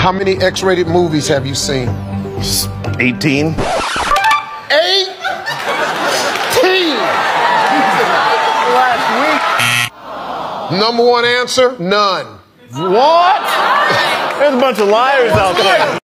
How many X-rated movies have you seen? 18. 18! Last week. Number one answer, none. What? There's a bunch of liars out there.